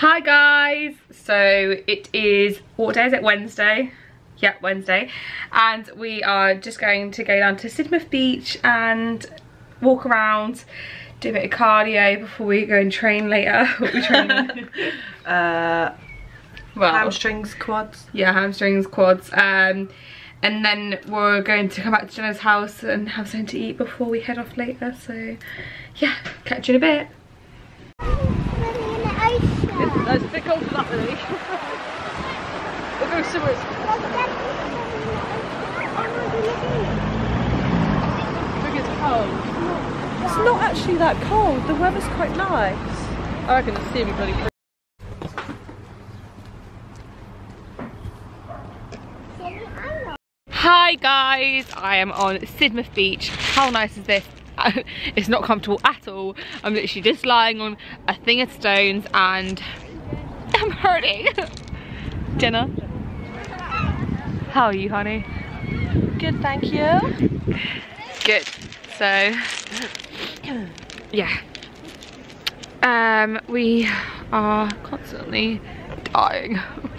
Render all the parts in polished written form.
Hi guys, so it is, what day is it? Wednesday. Yeah, Wednesday, and we are just going to go down to Sidmouth Beach and walk around, do a bit of cardio before we go and train later. What we training? Well, hamstrings, quads. Yeah, hamstrings, quads. And then we're going to come back to Jenna's house and have something to eat before we head off later. So yeah, catch you in a bit. It's a bit cold for that, really. We'll go somewhere. I think it's cold. It's not actually that cold. The weather's quite nice. I reckon it's seeing me bloody pretty. Hi guys, I am on Sidmouth Beach. How nice is this? It's not comfortable at all. I'm literally just lying on a thing of stones and I'm hurting. Jenna, how are you, honey? Good, thank you. Good. So yeah, we are constantly dying.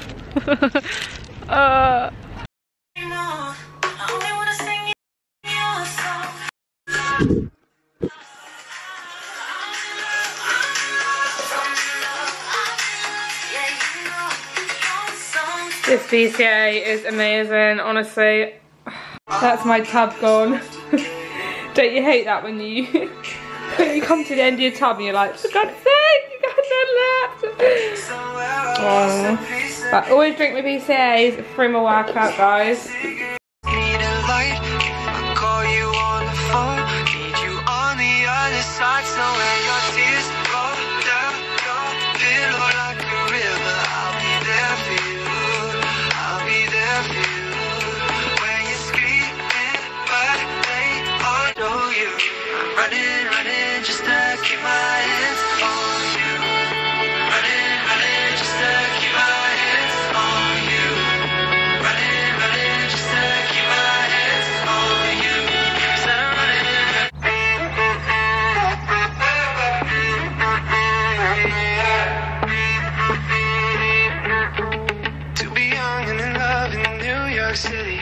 This VCA is amazing, honestly. That's my tub gone. Don't you hate that when you come to the end of your tub and you're like, for God's sake, you got none left. Oh. But always drink my VCAs for my workout, guys. City.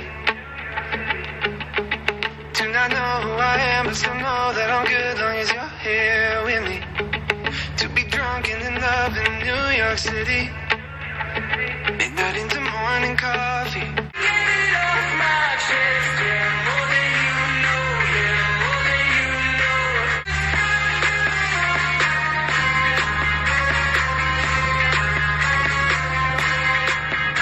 Do not know who I am, but still know that I'm good long as you're here with me. To be drunk and in love in New York City. Midnight into morning coffee. Get off my chest, yeah, more than you know, yeah, more than you know.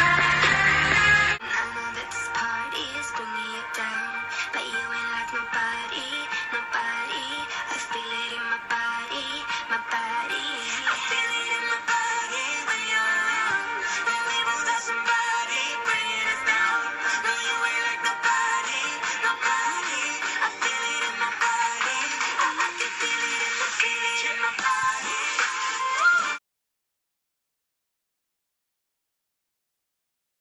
I know that this party is bringing you down, but you ain't like nobody.